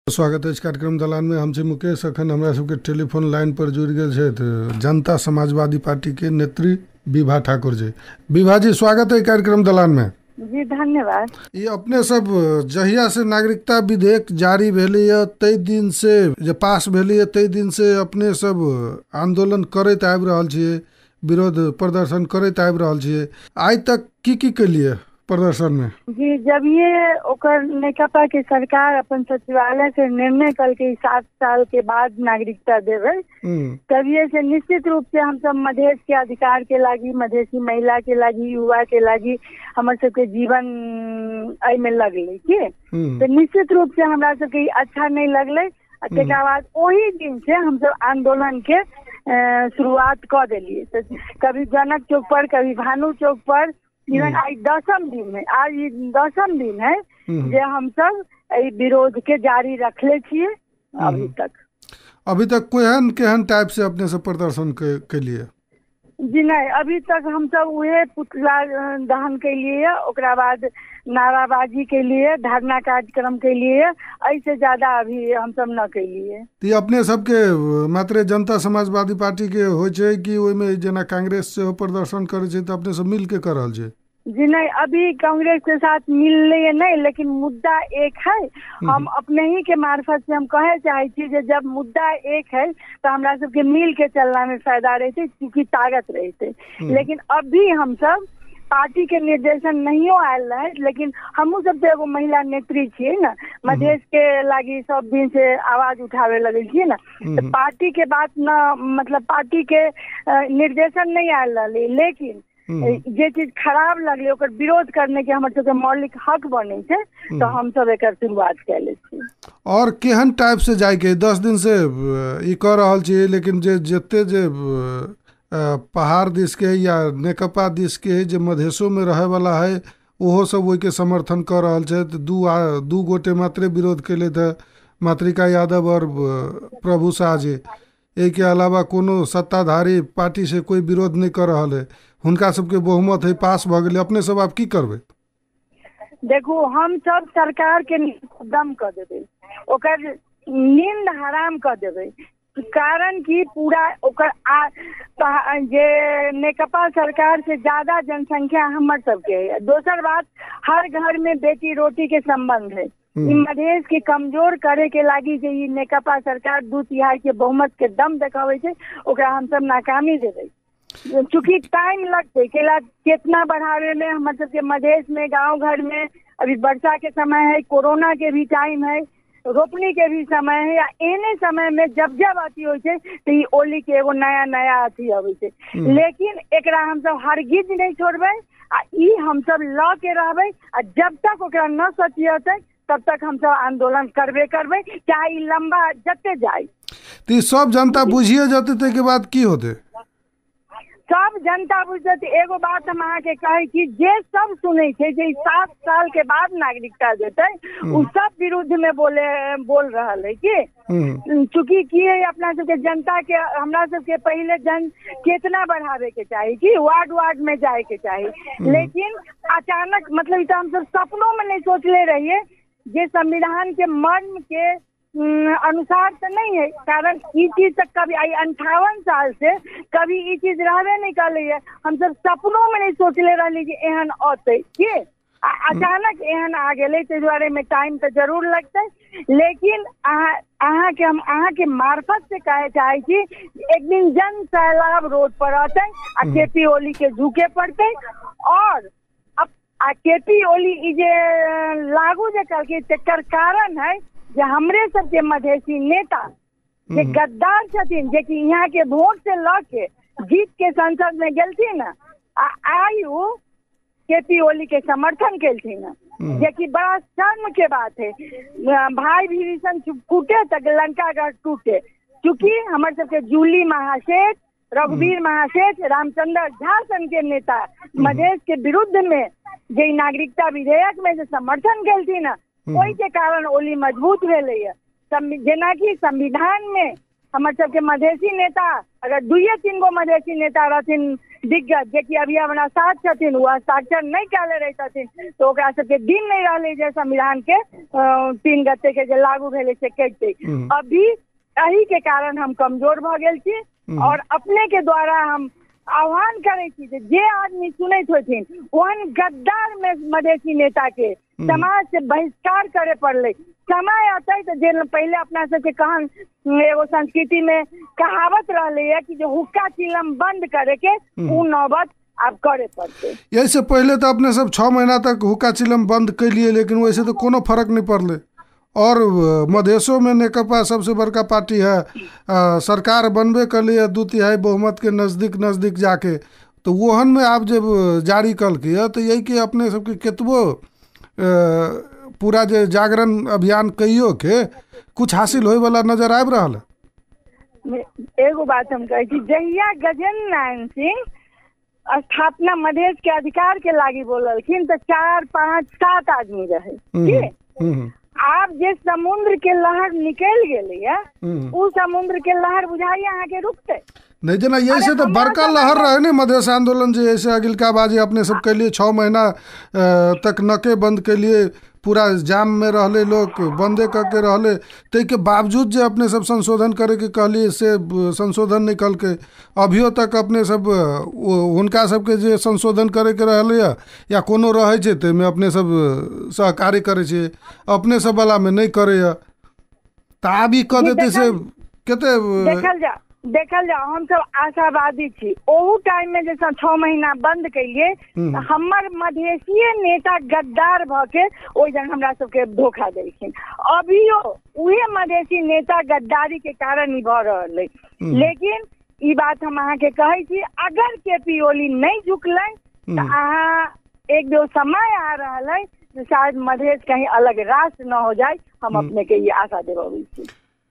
स्वागत है इस कार्यक्रम दलान में। हम छी मुकेश। अखन हमरा सबके टेलीफोन लाइन पर जुड़ गए छथि जनता समाजवादी पार्टी के नेत्री विभा ठाकुर जी। विभा जी, स्वागत है कार्यक्रम दलान में। जी धन्यवाद। ये अपने सब जहिया से नागरिकता विधेयक जारी भेलै है तई दिन से जे पास भेलै है तई दिन से अपने सब आंदोलन करैत आबि रहल छियै, विरोध प्रदर्शन करैत आबि रहल छियै। आइ तक की केलिए प्रदर्शन में? जी, जब ये ओकर नेकपा के सरकार अपन सचिवालय से निर्णय कल के 7 साल के बाद नागरिकता देवे, तभी से निश्चित रूप से हम सब मधेश के अधिकार के लागी, मधेसी महिला के लागी, युवा के लागी हमर सबके जीवन आई में लगले की तो निश्चित रूप से हमरा सबके अच्छा नहीं लगले। तेकरा बाद वही दिन से हम सब आंदोलन के शुरुआत कर दिलिए। तो कभी जनक चौक पर, कभी भानु चौक पर, इवन आज 10म दिन है, आज 10म दिन है जे हम सब विरोध के जारी रखले छिए। अभी तक केहन टाइप से अपने से प्रदर्शन के लिए? जी नहीं, अभी तक हम सब उहे पुतला दहन के लिए, ओकरा बाद नाराबाजी के लिए, धरना कार्यक्रम के लिए, ऐसे ज्यादा अभी हम सब न के लिए। तो अपने सबके मात्र जनता समाजवादी पार्टी के होय छै कि ओइमे जेना कांग्रेस से प्रदर्शन करे छै त अपने सब मिल के कर रहल छै? जी नहीं, अभी कांग्रेस के साथ मिलने नहीं, लेकिन मुद्दा एक है। हम अपने ही के मार्फत से हम कहे चाहे छी जे जब मुद्दा एक है तो हमरा सबके मिल के चलना में फायदा रहते, क्योंकि ताकत रहते। लेकिन अभी हम सब पार्टी के निर्देशन नहीं आयल है, लेकिन हमू सब तो एगो महिला नेत्री छिए ना, मधेश के लागी सब दिन से आवाज उठावे लगे छिए ना, तो पार्टी के बात न, मतलब पार्टी के निर्देशन नहीं आयल रहे, लेकिन जे चीज खराब लगले ओकर विरोध करने के हमर सबके मौलिक हक बने छै, तो हम सब एकर शुरुआत कैले छी। और केहन टाइप से जाय के 10 दिन से ई कर रहल छी, लेकिन जे जते जे पहाड़ दिस के या नेकपा दिस के जे मधेशो में रहे वाला है ओहो सब ओइ के समर्थन कर रहल छै। दू गोटे मात्र विरोध केले थे, मातृका यादव और प्रभु शाह जी। एक के अलावा कोनो सत्ताधारी पार्टी से कोई विरोध नहीं कर रहा है, हुनका सबके बहुमत है, पास भ गेलै। अपने सब आप की करबे? देखो, हम सब सरकार के दम कर देवे, ओकर नींद हराम कर देवे, कारण कि पूरा ओकर जे नेकपा सरकार से ज्यादा जनसंख्या हमर सबके है। दोसर बात, हर घर में बेटी रोटी के संबंध है। मधेश के कमजोर करे के लागी जे ई नेकपा सरकार 2/3 के बहुमत के दम देखावे छै, ओकरा हम सब नाकामी देवे। चूंकि टाइम लगते कितना बढ़ावे में, हम सबके मधेश में गांव घर में अभी वर्षा के समय है, कोरोना के भी टाइम है, रोपनी के भी समय है, या एने समय में जब अथी हो तो ई ओली के एगो नया अथी आवे छै। लेकिन एकरा हम सब हरगिज नहीं छोड़बे, आ ई हम सब ल के रहबे, आ जब तक ओकरा न सचियते तब तक हम सब आंदोलन करबे, चाहे ई लंबा जते जाए। तो सब जनता बुझिए जाते ते के बाद की होते? सब जनता बुझते। एगो बात हम अहाँ के कहे कि जे सब सुने छे जे 7 साल के बाद नागरिकता देते, उ सब विरुद्ध में बोल रहा है कि चूंकि की है अपना सबके जनता के, हमरा सबके पहले जन चेतना बढ़ावे के चाहिए कि वार्ड में जाए के चाहिए। लेकिन अचानक, मतलब तो हम सब सपनों में नहीं सोचले रहिए जे संविधान के मर्म के अनुसार तो नहीं है, कारण ये चीज तक कभी 58 साल से कभी ये चीज रहबे नहीं कर है। हम सब सपनों में नहीं सोचले रही कि एहन औते के अचानक एहन आ गए, ते दुआरे में टाइम तो जरूर लगते। लेकिन अहाँ के मार्फत से कहे चाहे कि एक दिन जन सैलाब रोड पर आते आ केपी ओली के झुके पड़ते, और केपी ओली जे लागू जे करके तेकर कारण है जे हमरे सबके मधेसी नेता जे गद्दार छथिन, जे कि यहाँ के वोट से ल के जीत के संसद में गेलथिन ना, आयु केपी ओली के समर्थन केलथिन ना, जे कि बड़ा शर्म के बात है। भाई विभीषण टूटे तक लंका गढ़ टूटे, क्योंकि हमारे सबके जूली महासेठ, रघुवीर महासेठ, रामचंद्र झा सन के नेता मधेश के विरुद्ध में जे नागरिकता विधेयक में जो समर्थन केलथिन ना, ओहि के कारण ओली मजबूत भेले। जेना कि संविधान में हमर सबके मधेसी नेता अगर 2-3 गो मधेसी नेता रहथिन दिग्गज जे कि अभी हमरा साथ छथिन, वो हस्ताक्षर नहीं कैले रहे छथिन, तो ओकरा सबके दिन नहीं रहले जे संविधान के 3 गते के जे लागू भेले से कहते। अभी यही के कारण हम कमजोर भ गेल छी और अपने के द्वारा हम आह्वान करे छी जे आदमी सुनैत होथिन ओहन गद्दार में मधेसी नेता के समाज से बहिष्कार करे पड़ले। समय आते तो जे पहले अपना सबके कहन एगो संस्कृति में कहावत रहले है कि जो हुक्का चिलम बंद करे के उ नौबत अब करे पड़ते। यही से पहले तो अपने सब 6 महीना तक हुक्का चिलम बंद कर लिए, लेकिन वैसे तो कोनो फर्क नहीं पड़ले। और मधेशों में नेकपा सबसे बड़का पार्टी है, सरकार बनबे कर लिए 2/3 बहुमत के नजदीक जाके, तो वोहन में आप जब जारी कल किया तो यही कि अपने सबके केतबो पूरा जे जागरण अभियान कहियो के कुछ हासिल होए वाला नजर आबि रहा है। एगो बात हम कहे छी, जहिया गजेंद्र नारायण सिंह स्थापना मधेश के अधिकार के लागी बोललखिन तो 4, 5, 7 आदमी रहे। आप जे समुद्र के लहर निकल गए उ समुद्र के लहर बुझाइए अहाँ के रुकते नहीं जना। यही से तो बड़का लहर रहे ने मधेश आंदोलन जे ऐसे अगिलका बाजी अपने सब के लिए 6 महीना तक नके बंद के लिए पूरा जाम में रहले, लोग बंदे करके रहले, ते के बावजूद जे अपने सब संशोधन करे के कहली से संशोधन निकल के अभियो तक अपने सब उनका सबके जे संशोधन करे के रहले या कोनो रहे छे ते में अपने सब सहकारी करे छे, अपने सब वाला में नहीं करे ता भी कह देते से केते देखल जा हम सब आशावादी छी। ओहू टाइम में जैसा 6 महीना बंद करिए हमर मधेसीय नेता गद्दार भ के ओइ जन हमरा सबके धोखा देलखिन। अभियो उहे मधेसी नेता गद्दारी के कारण ही भ रहल है। लेकिन ई बात हम अहाँ के कहे छी, अगर केपी ओली नहीं झुकले तो अहाँ एक दो समय आ रहा है शायद मधेश कहीं अलग राष्ट्र न हो जाए, हम अपने के ये आशा देवे छी।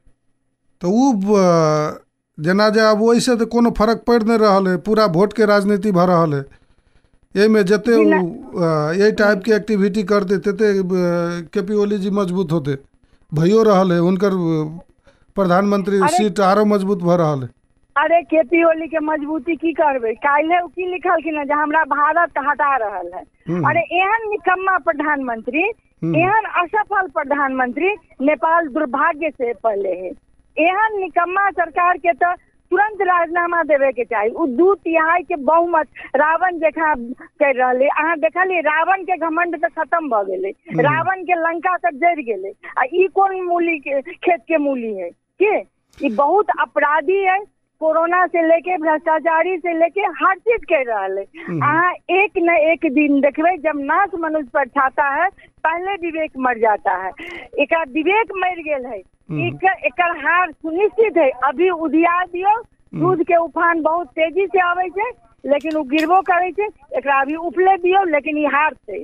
तो वो जना जे अब वैसे तो कोनो फर्क पड़ नहीं रहा है, पूरा वोट के राजनीति भ रहा है, ये में जते यही टाइप के एक्टिविटी करते ते केपी ओली जी मजबूत होते भयो रहा है, उनकर प्रधानमंत्री सीट आरो मजबूत भ रहा है। अरे केपी ओली के मजबूती की करबे, काल्हे की लिखल कि जे हमरा भारत हटा रहल है। अरे एहन निकम्मा प्रधानमंत्री, एहन असफल प्रधानमंत्री नेपाल दुर्भाग्य से पहले है। एहन निकम्मा सरकार के तो तुरंत राजीनामा देवे के चाहिए। उ 2/3 के बहुमत रावण जैसा कर रहे। अहाँ देखलिए रावण के घमंड तो खत्म भ गेले, रावण के लंका तक जड़ गेले। आ ई कौन मूली के खेत के मूली है के? ई बहुत अपराधी है, कोरोना से लेके भ्रष्टाचारी से लेके हर चीज कर रहा है। अहाँ एक न एक दिन देखबे जब नाश मनुष्य पर छाता है पहले विवेक मर जाता है। एक विवेक मर गेल है, एकर हार सुनिश्चित है। अभी उधिया दियो, दूध के उफान बहुत तेजी से आवे छे लेकिन वो गिरबो करे छे। एकरा अभी उपले दियो लेकिन ये हारते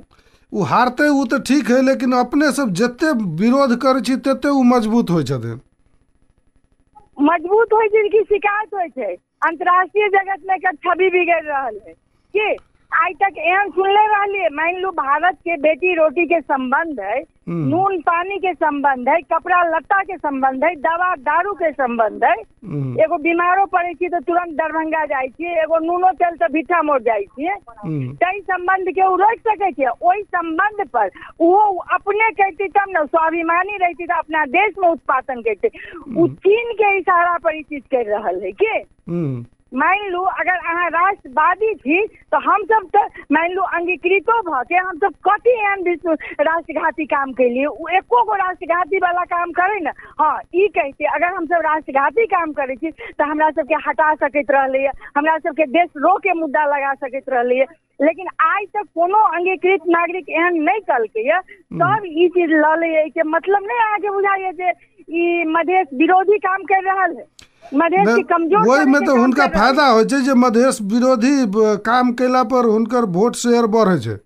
वो तो ठीक है, लेकिन अपने सब जते विरोध करे छी तते वो मजबूत होय छथिन। मजबूत होय जिनकी शिकायत होय छे, अंतर्राष्ट्रीय जगत में एकर छवि बिगड़ रहल है कि आज तक एहन सुनले रहलिए। मान लो भारत के बेटी रोटी के संबंध है, नून पानी के संबंध है, कपड़ा लत्ता के संबंध है, दवा दारू के संबंध है। एगो बीमारो पड़े छी तो तुरंत दरभंगा जाय छी, एगो नूनो तेल तो भिट्ठा मोड़ जाय छी। कई संबंध के उ रोक सके छे। ओई संबंध पर वो अपने कहती तब न स्वाभिमानी रहती तो अपना देश में उत्पादन करते। उ चीन के इशारा पर ई चीज कर रहल है के मान लू अगर अहाँ राष्ट्रवादी थी तो हम सब तो मान लू अंगीकृतो भके हम सब कथी एहन विश्व राष्ट्रघाती काम के लिए एको गो राष्ट्रघाती वाला काम करे न। हाँ ई कहते अगर हम सब राष्ट्रघाती काम करे छी तो हमरा सबके हटा सकत रहले, हमरा सबके देश रो के मुद्दा लगा सकत रहले। लेकिन आज तक कोनो अंगीकृत नागरिक एहन नहीं कलके ये, तब ई चीज ल ले के मतलब नहीं आगे बुझाइए जे ई मधेश विरोधी काम कर रहल है। मधेश की कमजोर वही में तो उनका फायदा हो जे मधेश विरोधी काम केला पर उनकर वोट शेयर बढ़े छे।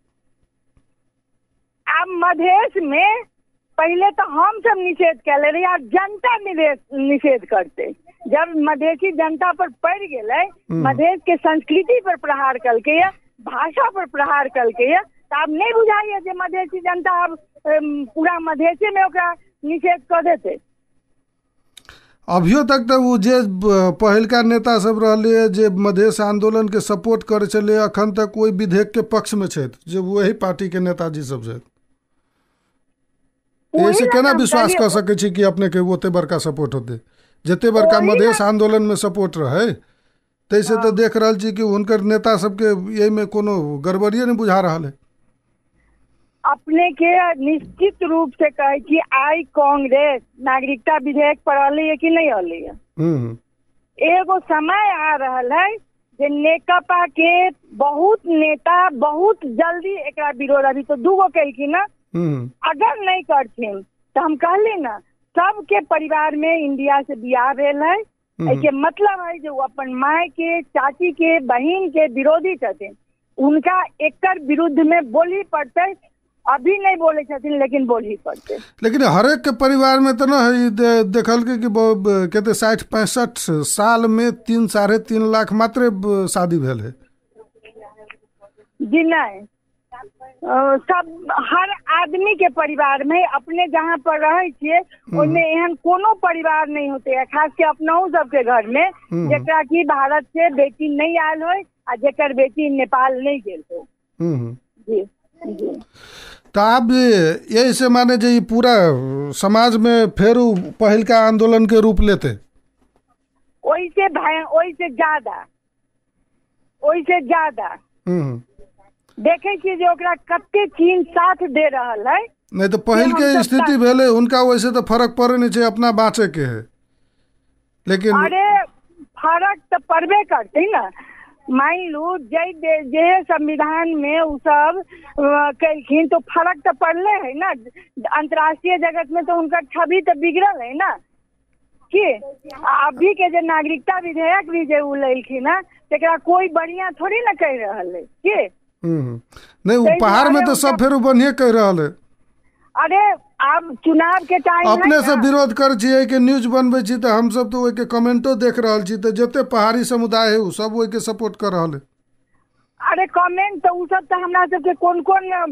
अब मधेश में पहले तो हम सब निषेध कैले रही, अब जनता निषेध करते। जब मधेसी जनता पर पड़ गए, मधेश के संस्कृति पर प्रहार करके, भाषा पर प्रहार करके, तो अब नहीं बुझाइए जे मधेसी जनता अब पूरा मधेसी में ओकरा निषेध कर देते। अभियो तक तो वो जे पहिलका नेता सब रहले जे मधेश आंदोलन के सपोर्ट करे चले अखन तक कोई विधेयक के पक्ष में छे जे वही पार्टी के नेताजी सब छे। ऐसे केना विश्वास कर सके छी कि अपने के ओते बड़का सपोर्ट होते जते बड़का मधेश आंदोलन में सपोर्ट रहे तैसे तो देख रहा छी कि उनकर नेता सबके यही में कोनो गड़बड़िए नहीं बुझा रहा है। अपने के निश्चित रूप से कहे कि आई कांग्रेस नागरिकता विधेयक पर अली है कि नहीं अली है। एगो समय आ रहा है जे नेकपा के बहुत नेता बहुत जल्दी एक विरोध अभी तो दूगो कलखिन ना, अगर नहीं करथिन तो हम कहली ना सबके परिवार में इंडिया से बियाह भेल है। के मतलब है जो अपन माय के चाची के बहन के विरोधी छथिन उनका एकर विरुद्ध में बोली पड़ते। अभी नहीं बोले छथिन लेकिन बोली पड़ते। लेकिन हर एक के परिवार में तो ना देखल के कि कहते 60-65 साल में 3-3.5 लाख मात्र शादी भेल है। जी नहीं सब हर आदमी के परिवार में अपने जहाँ पर रहे छे उनमें एहन कोनो परिवार नहीं होते है, खास के अपनाऊ सबके घर में जेकरा की भारत से बेटी नहीं आयल हो आ जेकर बेटी नेपाल नहीं गेल हो। जी जी तो आप यही से माने जे ये पूरा समाज में फिर पहल का आंदोलन के रूप लेते ओई से ज्यादा देखे छी जे ओकरा कते चीन साथ दे रहल है। नहीं तो पहल के स्थिति भेले उनका वैसे तो फर्क पड़े नहीं छे अपना बाँचे के है, लेकिन अरे फर्क तो पड़बे करते ना। मान लू जे संविधान में उ सब कलखिन तो फर्क तो पड़ले है ना। अंतर्राष्ट्रीय जगत में तो उनका छवि तो बिगड़ल है ना कि अभी के जो नागरिकता विधेयक भी जो लखिन ना तेकरा कोई बढ़िया थोड़ी ना कह रहा है कि नहीं उपहार में तो सब फिर बढ़िया कह रहा है। अरे अब चुनाव के टाइम अपने सब विरोध कर छिए कि न्यूज बनबे छी तो हम सब तो ओके कमेंटो देख रहल छी तो जते पहाड़ी समुदाय है उ सब ओके सपोर्ट कर रहल है। अरे कमेंट तो उ सब तो हमरा सबके कौन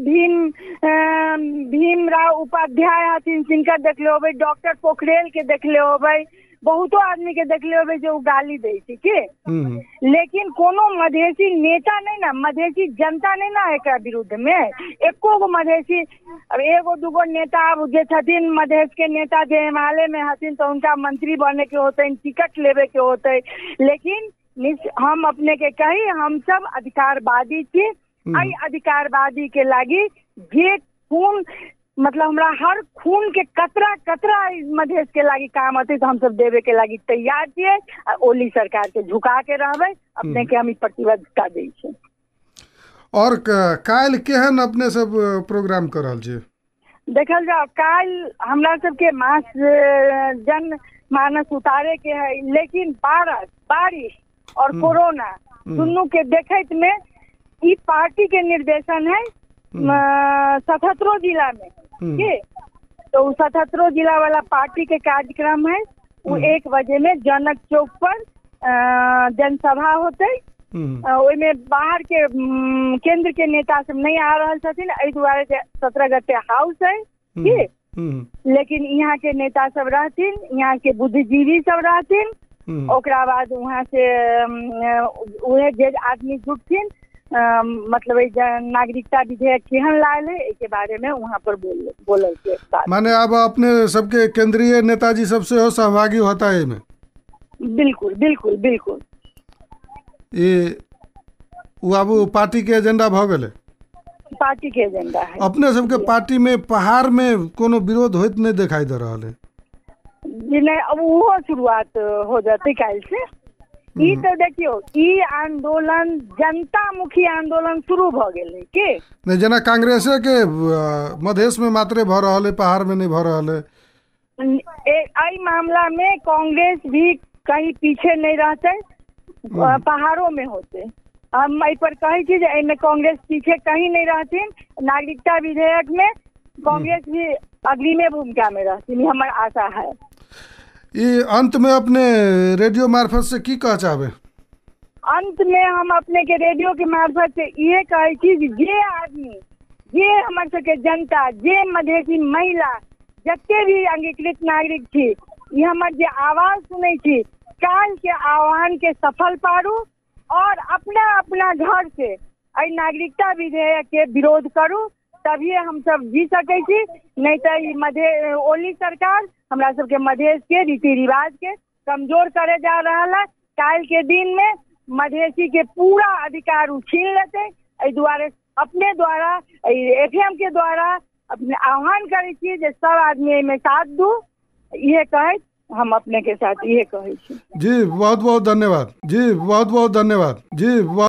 भीमराव उपाध्याय हथिन जिनका देखले होबे, डॉक्टर पोखरेल के देखले होबे, बहुतो आदमी के देखले होबे जो गाली दे छी कि लेकिन कोनो मधेसी नेता नहीं ना, मधेसी जनता नहीं ना एक विरुद्ध में एको गो मधेसी। अब एगो दूगो नेता अब जे छथिन मधेश के नेता जे हिमालय में हथिन तो उनका मंत्री बने के होते, टिकट लेवे के होते। लेकिन हम अपने के कही हम सब अधिकारवादी छी। आई अधिकारवादी के लागी जे खून मतलब हमरा हर खून के कतरा कतरा मधेश के लागी काम आते तो हम सब देवे के लागी तैयार छिए। ओली सरकार के झुका के रहबे अपने के हम प्रतिबद्धता दै छी। और काल केहन अपने सब प्रोग्राम करल छी देखल जाओ काल हमरा सब के मास जन मानस उतारे के है, लेकिन बारिश और कोरोना दुनू के देखत में ई पार्टी के निर्देशन है 77 जिला में कि तो 77 जिला वाला पार्टी के कार्यक्रम है वो 1 बजे में जनक चौक पर जनसभा होते। में बाहर के केंद्र के नेता सब नहीं आ रहा छथिन एहि दुआरे 17 गते हाउस है कि लेकिन यहाँ के नेता सब रहथिन, यहाँ के बुद्धिजीवी सब रहथिन। ओकरा बाद वहाँ से उहे जे आदमी जुटथिन मतलब नागरिकता विधेयक केहन लायल है के बारे में वहाँ पर बोलल के माने अब अपने सबके केंद्रीय नेताजी सबसे हो सहभागी होता है में। बिल्कुल बिल्कुल बिल्कुल ये वो अब पार्टी के एजेंडा भ गेले, पार्टी के एजेंडा है। अपने सबके पार्टी में पहाड़ में कोनो विरोध होइत नहीं दिखाई दे रहा है जी नहीं। अब वो शुरुआत हो जाती काल से ई तो देखियो ई आंदोलन जनता मुखी आंदोलन शुरू भ गेले कि नहीं जना कांग्रेसे के मधेश में मात्रे भ रहा है पहाड़ में नहीं भ रहा है। आई मामला में कांग्रेस भी कहीं पीछे नहीं रहते, पहाड़ों में होते। हम एहि पर कहे छी जे एमे कांग्रेस पीछे कहीं नहीं रहथिन। नागरिकता विधेयक में कांग्रेस भी अग्रिम भूमिका में रहती हमार आशा है। ये अंत में अपने रेडियो मार्फत से की कह चाहबे? अंत में हम अपने के रेडियो के मार्फत से ये कहे छी जे आदमी जे हमर सबके जनता जे मधेसी महिला जते भी अंगीकृत नागरिक थी ये हमर जे आवाज सुनै छी काल के आह्वान के सफल पारू और अपना अपना घर से एहि नागरिकता विधेयक के विरोध करू, तभी हम सब जी सकै छी। नहीं तो ओली सरकार हमरा सबके मधेश के रीति रिवाज के कमजोर करे जा रहा है। काल के दिन में मधेसी के पूरा अधिकार उ छीन लेते। एहि दुआरे अपने द्वारा FM के द्वारा अपने आह्वान करे छी जे सब आदमी में साथ दू। ये कहे हम अपने के साथ ये कहे छी। जी बहुत बहुत धन्यवाद। जी बहुत बहुत धन्यवाद। जी।